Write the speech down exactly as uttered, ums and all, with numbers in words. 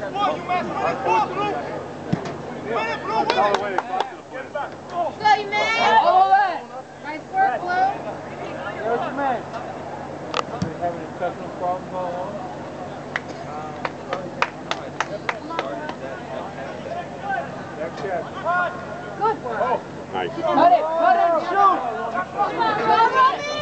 ball, Umass. Run it ball, Blue. Run it, Blue. Win it. Go, Umass. Nice work, Blue. There's your man. Having a technical problem going on? Next shot. Good work. Nice. Cut it, cut it, shoot. Come on, Robbie.